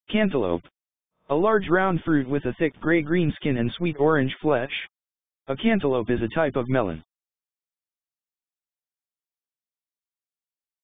Cantaloupe. A large round fruit with a thick gray-green skin and sweet orange flesh. A cantaloupe is a type of melon.